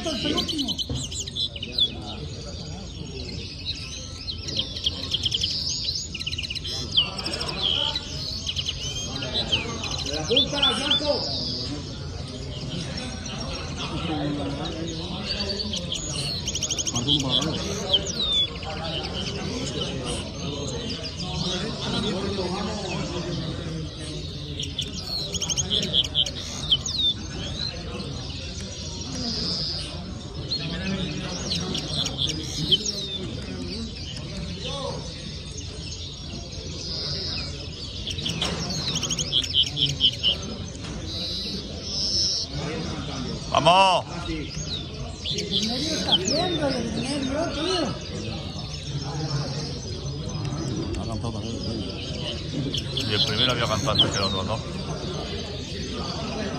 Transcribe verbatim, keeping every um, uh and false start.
esto es el último. ¡De la punta, Blanco! ¡Vamos! El medio está haciendo, el medio, tío. Y el primero había cantado antes que el otro, ¿no?